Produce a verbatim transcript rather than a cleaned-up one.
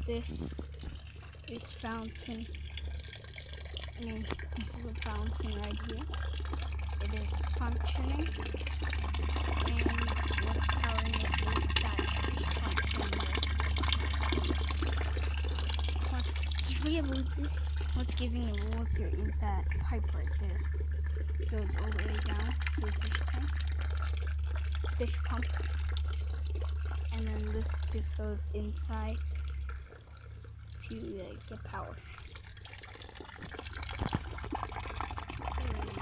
this is fountain. I mean, this is a fountain right here. It is functioning, and what's powering it is that functioning there. What's really, what's giving the water is that pipe right there. It goes all the way down to the fish tank, fish pump, and then this just goes inside to uh, get power. So,